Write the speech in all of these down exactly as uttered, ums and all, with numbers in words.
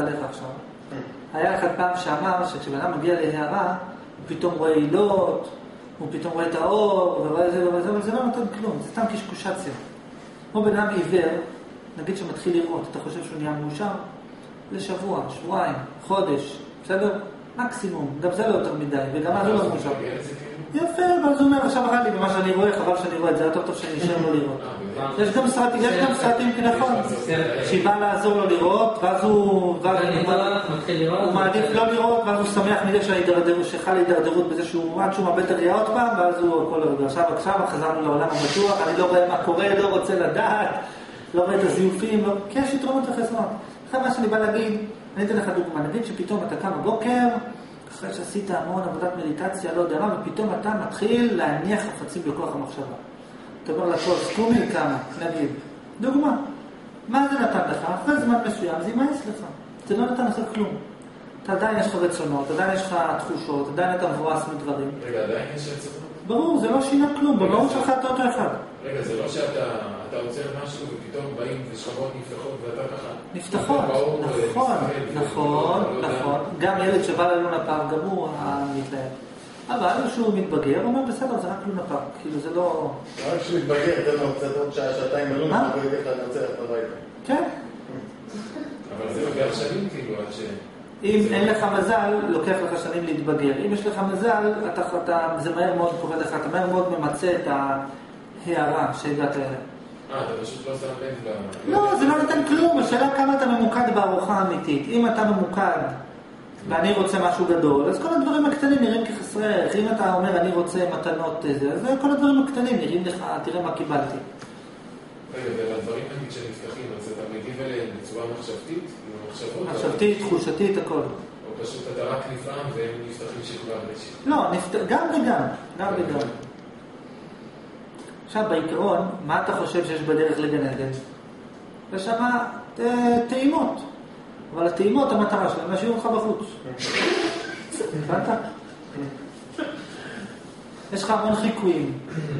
עליך עכשיו. היה אחד פעם שאמר שכשבן מגיע להערה, הוא פתאום רואה עילות, הוא פתאום רואה את האור, ורואה זה ורואה זה, אבל זה לא נותן כלום, זה סתם קשקושציה. כמו בן אדם עיוור, נגיד שמתחיל לראות, אתה חושב שהוא נהיה מאושר? לשבוע, שבועיים, חודש, בסדר? מקסימום, גם זה לא יותר מדי, וגם אז הוא לא מאושר. יפה, אבל זה אומר, עכשיו רע לי במה שאני רואה, חבל שאני רואה את זה, יותר טוב שאני נשאר לו לראות. יש גם סרטים, יש גם סרטים כנכון, שהיא באה לעזור לו לראות, ואז הוא מעדיף לא לראות, ואז הוא שמח מזה שחל להידרדרות בזה שהוא עד שהוא מאבד את הראייה עוד פעם, ואז הוא הכל הרגע. עכשיו, עכשיו, חזרנו לעולם הבטוח, אני לא רואה מה קורה, לא רוצה לדעת, לא רואה את הזיופים, כי יש יתרונות וחסרונות. עכשיו מה שאני בא להגיד, אני אתן לך דוגמה, נגיד שפתאום אתה קם בבוקר, אחרי שעשית המון עבודת מדיטציה, לא יודע מה, ופתאום אתה מתחיל להניח חפצים בכוח המחשבה. אתה אומר לכוס, קומי כמה, נגיד. דוגמה. מה זה נתן לך? אחרי זמן מסוים, זה ימאס לך. זה לא נתן לך כלום. אתה עדיין יש לך רצונות, עדיין יש לך תחושות, עדיין אתה מבואס מדברים. רגע, עדיין יש רצונות? ברור, זה לא שינה כלום, במהות שלך אתה אותו אחד. רגע, זה לא שאתה עוצר משהו ופתאום באים ושכבות נפתחות ואתה ככה... נפתחות, נכון, נכון, נכון. גם ילד שבא ללונה פארק, גם הוא מתלהב. אבל כשהוא מתבגר, הוא אומר, בסדר, זה רק לונה פארק, כאילו זה לא... רק כשהוא מתבגר, זה לא קצת עוד שעה, שעתיים ללונה פארק, הוא ידע לך לנצח הביתה. כן. אבל זה לוקח שנים כאילו עד ש... אם אין לך מזל, לוקח לך שנים להתבגר. אם יש לך מזל, אתה, אתה, זה מהר מאוד קורה לך, אתה מהר מאוד ממצא את ההערה שהגעת אליה. אה, אתה פשוט לא שם לב ל... לא, זה לא נותן כלום. השאלה כמה אתה ממוקד בארוחה האמיתית. אם אתה ממוקד ואני רוצה משהו גדול, אז כל הדברים הקטנים נראים כחסרי ערך. אם אתה אומר אני רוצה מתנות זה, אז כל הדברים הקטנים נראים לך, תראה מה קיבלתי. רגע, והדברים נגיד שנפתחים, אז אתה מגיב אליהם בצורה מחשבתית? מחשבתית, תחושתית, הכל. או פשוט אתה רק נפעם והם נפתחים שכבר בשביל. לא, גם וגם, גם וגם. עכשיו, בעיקרון, מה אתה חושב שיש בדרך לגן עדן? יש שם טעימות. אבל הטעימות, המטרה שלהם, להשאיר אותך בחוץ. הבנת? יש לך המון חיקויים.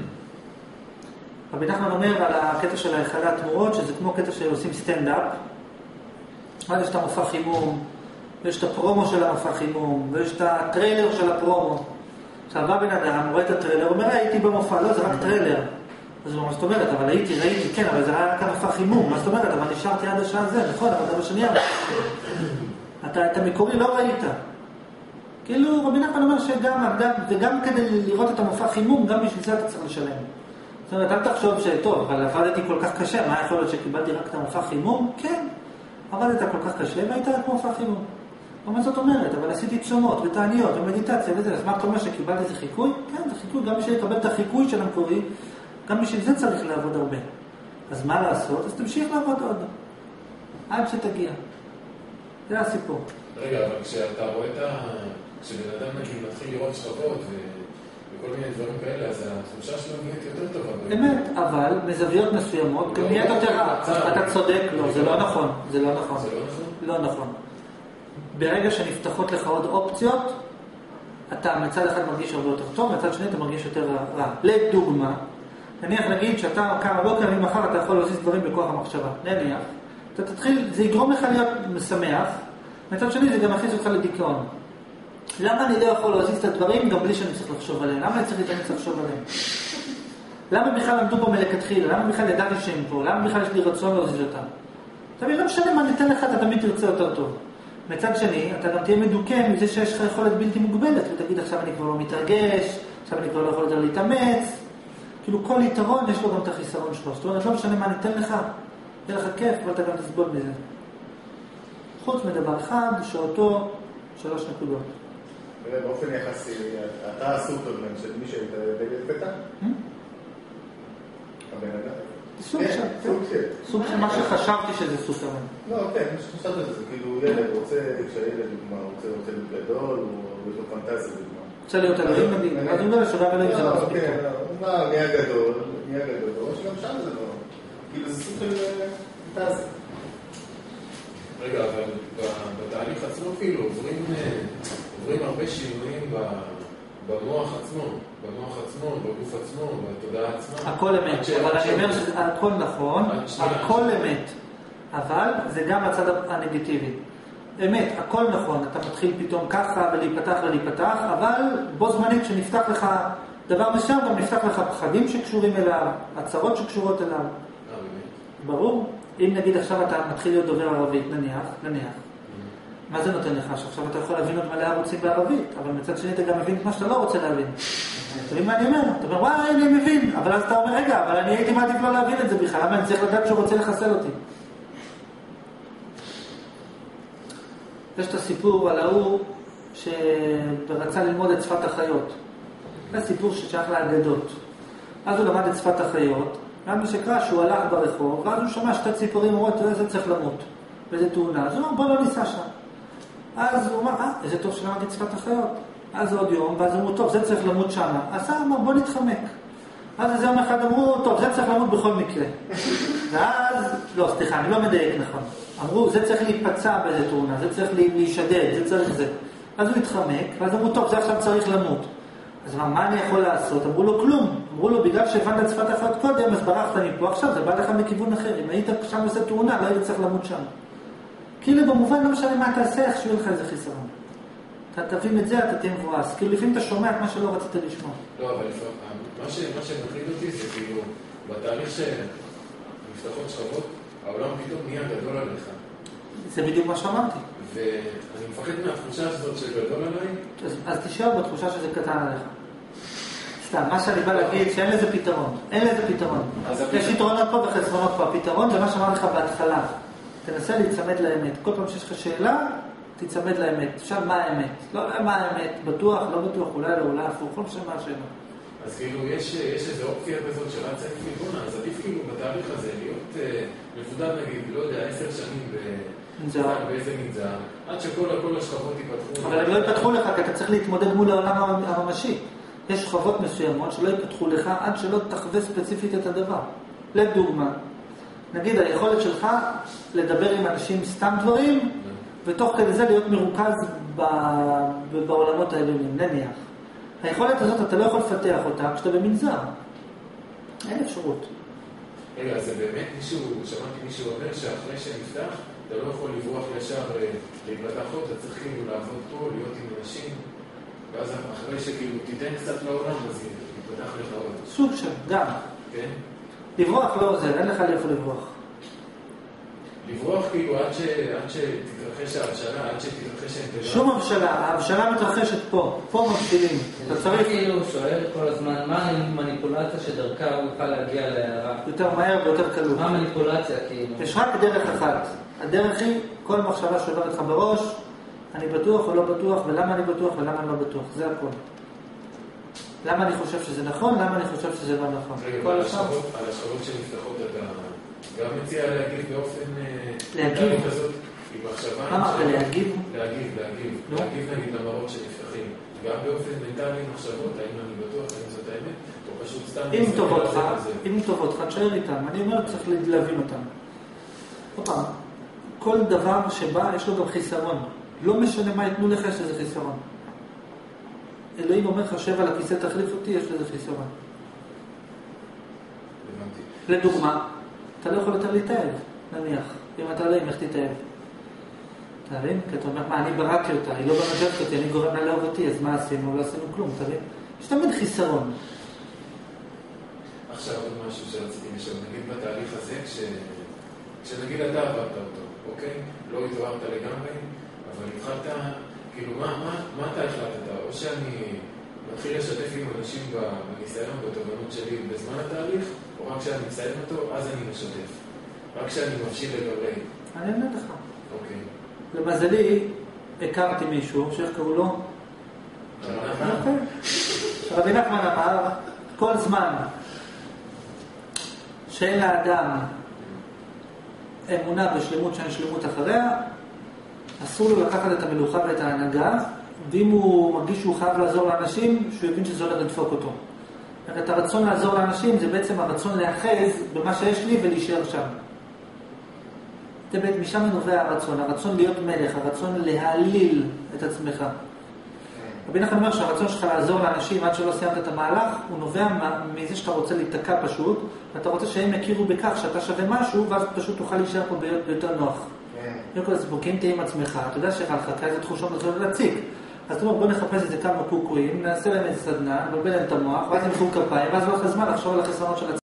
רבי נחמן אומר על הקטע של ההיכלי התמורות, שזה כמו קטע שעושים סטנד-אפ. אז יש את המופע חימום, ויש את הפרומו של המופע חימום, ויש את הטריילר של הפרומו. עכשיו בא בן אדם, רואה את הטריילר, אומר, הייתי במופע, לא, זה רק טריילר. אז הוא אומר, מה זאת אומרת, אבל הייתי, ראיתי, כן, אבל זה רק המופע חימום. מה זאת אומרת, אבל נשארתי עד השעה הזה, נכון, אבל דבר שנייה. אתה את המקורי לא ראית. כאילו, רבי נחמן אומר שגם, וגם כדי לראות את המופע חימום, גם בשביל זה אתה צריך לשלם. זאת אומרת, אל תחשוב שטוב, אבל עבדתי כל כך קשה, מה יכול להיות שקיבלתי רק את המופע חימום? כן. עבדת כל כך קשה והיית כמו מופע חימום. מה זאת אומרת? אבל עשיתי צומות ותעניות ומדיטציה וזה. אז מה אתה אומר שקיבלתי זה חיקוי? כן, זה חיקוי. גם בשביל לקבל את החיקוי של המקורי, גם בשביל זה צריך לעבוד הרבה. אז מה לעשות? אז תמשיך לעבוד עוד. עד שתגיע. זה הסיפור. רגע, אבל כשאתה רואה את ה... כשבן אדם נגיד מתחיל לראות שכבות ו... וכל מיני דברים כאלה, אז התחושה שלו נהיית יותר טובה. באמת, אבל מזוויות מסוימות, גם נהיית יותר רע. אתה צודק, לא, זה לא נכון. זה לא נכון. זה לא נכון? לא נכון. ברגע שנפתחות לך עוד אופציות, אתה מצד אחד מרגיש הרבה יותר טוב, מצד שני אתה מרגיש יותר רע. לדוגמה, נניח נגיד שאתה כמה בוקר, ממחר אתה יכול להוסיס דברים בכוח המחשבה. נניח, אתה תתחיל, זה יגרום לך להיות משמח, מצד שני זה גם מכניס אותך לדיכאון. למה אני לא יכול להוסיס את הדברים גם בלי שאני צריך לחשוב עליהם? למה אני צריך להתאמץ לחשוב עליהם? למה בכלל עמדו פה מלכתחילה? למה בכלל ידעתי שהם פה? למה בכלל יש לי רצון להוסיס אותם? תמיד לא משנה מה ניתן לך, אתה תמיד תרצה יותר טוב. מצד שני, אתה גם תהיה מדוכא מזה שיש לך יכולת בלתי מוגבלת, ותגיד עכשיו אני כבר לא מתרגש, עכשיו אני כבר לא יכול יותר להתאמץ. כאילו כל יתרון יש לו גם את החיסרון שלו. זאת אומרת, לא משנה מה ניתן לך, יהיה לך כיף, אבל אתה גם תסבול מזה. חוץ מדבר אחד, שאותו שלוש נקודות. באופן יחסי, אתה הסופרמן של מי שהיית בגלל קטן? הבן אדם? סוג של. סוג של מה שחשבתי שזה סופרמן. לא, כן, מה שחשבתי שזה, כאילו ילד רוצה, כשהילד דוגמה, רוצה להיות גדול, הוא יש לו פנטזיה דוגמה. רוצה להיות אלוהים מדהים, אז הוא אומר שגם אלוהים זה לא מספיק. כן, הוא בא, נהיה גדול, נהיה גדול, שגם שם זה לא, כאילו זה סוג של פנטזיה. רגע, אבל בתהליך עצמו כאילו עוברים, עוברים הרבה שינויים במוח עצמו, במוח עצמו, בגוף עצמו, בתודעה עצמה. הכל אמת, אבל אני אומר שהכל נכון, הכל אמת, אבל זה גם הצד הנגטיבי. אמת, הכל נכון, אתה מתחיל פתאום ככה ולהיפתח ולהיפתח, אבל בו זמנית שנפתח לך דבר מסוים, גם נפתח לך פחדים שקשורים אליו, הצרות שקשורות אליו. ברור? אם נגיד עכשיו אתה מתחיל להיות דובר ערבית, נניח, נניח. מה זה נותן לך? שעכשיו אתה יכול להבין עוד מלא ערוצים בערבית, אבל מצד שני אתה גם מבין את מה שאתה לא רוצה להבין. אתה מבין מה אני אומר? אתה אומר, וואי, אני מבין, אבל אז אתה אומר, רגע, אבל אני הייתי מעדיף לא להבין את זה בכלל, למה אני צריך לדעת שהוא רוצה לחסל אותי? יש את הסיפור על ההוא שרצה ללמוד את שפת החיות. זה סיפור ששייך לאגדות. אז הוא למד את שפת החיות, גם שקרה שהוא הלך ברחוב, ואז הוא שמע שתי ציפורים אומרות, זה צריך למות. באיזה תאונה. אז הוא אומר, בוא לא ניסע שם. אז הוא אומר, אה, איזה טוב שלמד את שפת החיות. אז עוד יום, ואז הוא אומר, טוב, זה צריך למות שם. אז הוא אומר, בוא נתחמק. אז איזה יום אחד אמרו, טוב, זה צריך למות בכל מקרה. ואז, לא, סליחה, אני לא מדייק נכון. אמרו, זה צריך להיפצע באיזה תאונה, זה צריך להישדד, זה צריך זה. אז הוא התחמק, ואז אמרו, טוב, זה עכשיו צריך למות. אז מה, מה אני יכול לעשות? אמרו לו, כלום. אמרו לו, בגלל שהבנת את שפת החיות קודם, אז ברחת מפה, עכשיו זה בא לך מכיוון אחר. אם היית שם עושה תאונה, לא היית צריך למות שם. כאילו במובן לא משנה מה תעשה, איך שיהיה לך איזה חיסרון. אתה תבין את זה, אתה תהיה מבואס. כאילו לפעמים אתה שומע את מה שלא רצית לשמוע. לא, אבל מה שמחליט אותי זה כאילו, בתהליך שנפתחות שכבות, העולם פתאום נהיה גדול עליך. זה בדיוק מה שאמרתי. ואני מפחד מהתחושה הזאת שגדול עליי. אז, אז תשאר בתחושה שזה קטן עליך. סתם, מה שאני בא להגיד, שאין לזה פתרון. אין לזה פתרון. יש יתרונות פה וחסרונות פה. הפתרון זה מה שאמר לך בהתחלה. תנסה להצמד לאמת. כל פעם שיש לך שאלה, תצמד לאמת. עכשיו, מה האמת? לא, מה האמת? בטוח, לא בטוח, אולי לא, אולי הפוך, כל משהו מה השאלה. אז כאילו, יש, יש איזו אופציה כזאת שרצה עם פיגונה, אז עדיף כאילו בתהליך הזה להיות אה, מבודד נגיד, לא יודע, עשר שנים ב... באיזה מנזר, עד שכל כל השכבות ייפתחו. אבל הם לא ייפתחו לך, כי אתה צריך להתמודד מול העולם הממשי. יש שכבות מסוימות שלא ייפתחו לך עד שלא תחווה ספציפית את הדבר. לדוגמה, נגיד היכולת שלך לדבר עם אנשים סתם דברים, ותוך כדי זה להיות מרוכז בעולמות העליונים, נניח. היכולת הזאת אתה לא יכול לפתח אותה כשאתה במנזר. אין אפשרות. רגע, אז זה באמת מישהו, שמעתי מישהו אומר שאחרי שנפתח, אתה לא יכול לברוח ישר להתפתחות, אתה צריך כאילו לעבוד פה, להיות עם אנשים, ואז אחרי שכאילו תיתן קצת לעולם, אז יתפתח לך עוד. סוג של, גם. כן? לברוח לא עוזר, אין לך לאיפה לברוח. לברוח כאילו עד שתתרחש ההבשלה, עד שתתרחש האינטגרציה. שום הבשלה, ההבשלה מתרחשת פה, פה מבשילים. אתה צריך... כאילו שואל כל הזמן, מה המניפולציה שדרכה הוא יוכל להגיע להערה? יותר מהר ויותר קלות. מה המניפולציה כאילו? יש רק דרך אחת. הדרך היא, כל מחשבה שעוברת לך בראש, אני בטוח או לא בטוח, ולמה אני בטוח ולמה אני לא בטוח. זה הכל. למה אני חושב שזה נכון, למה אני חושב שזה לא נכון. רגע, על השכבות שנפתחות אתה גם מציע להגיב באופן... להגיב? עם מחשבה... מה אמרת, להגיב? להגיב, להגיב. להגיב נגיד למראות שנפתחים. גם באופן מנטלי מחשבות, האם אני בטוח, האם זאת האמת, או פשוט סתם... אם טובות לך, אם טובות לך, תשאר איתם. אני אומר, צריך להבין אותם. עוד פעם, כל דבר שבא, יש לו גם חיסרון. לא משנה מה יתנו לך, יש לזה חיסרון. אלוהים אומר לך, שב על הכיסא, תחליף אותי, יש לזה חיסרון. לדוגמה, אתה לא יכול יותר להתאהב, נניח. אם אתה לא, אם איך תתאהב. אתה מבין? כי אתה אומר, מה, אני בראתי אותה, היא לא ברגבת אותי, אני גורם לה לאהוב אותי, אז מה עשינו? לא עשינו כלום, אתה מבין? יש תמיד חיסרון. עכשיו עוד משהו שרציתי לשאול, נגיד בתהליך הזה, כש... כשנגיד אתה עברת אותו, אוקיי? לא התעוררת לגמרי, אבל התחלת, כאילו, מה, מה, מה אתה החלטת? או שאני מתחיל לשתף עם אנשים בניסיון, בתובנות שלי בזמן התהליך, או רק כשאני מסיים אותו, אז אני משתף. רק כשאני מבשיל לגבי. אני אענה לך. אוקיי. למזלי, הכרתי מישהו, שאיך קראו לו? רבי נחמן אמר, כל זמן שאין לאדם אמונה בשלמות שאין שלמות אחריה, אסור לו לקחת את המלוכה ואת ההנהגה, ואם הוא מרגיש שהוא חייב לעזור לאנשים, שהוא יבין שזה הולך לדפוק אותו. את הרצון לעזור לאנשים זה בעצם הרצון להאחז במה שיש לי ולהישאר שם. זה בעצם משם נובע הרצון, הרצון להיות מלך, הרצון להעליל את עצמך. רבי נחמן אומר שהרצון שלך לעזור לאנשים עד שלא סיימת את המהלך, הוא נובע מזה שאתה רוצה להתקע פשוט, ואתה רוצה שהם יכירו בכך שאתה שווה משהו, ואז פשוט תוכל להישאר פה ביותר נוח. קודם כל הסיפוקים תהיה עם עצמך, אתה יודע שחלחלקה איזה תחושות נתחיל להציג. אז אתה אומר, בוא נחפש את זה כמה קוקויים, נעשה להם את סדנה, נבלבל להם את המוח, ואז הם ימחאו כפיים, ואז לא אחרי זמן לחשוב על החסרונות של עצמך.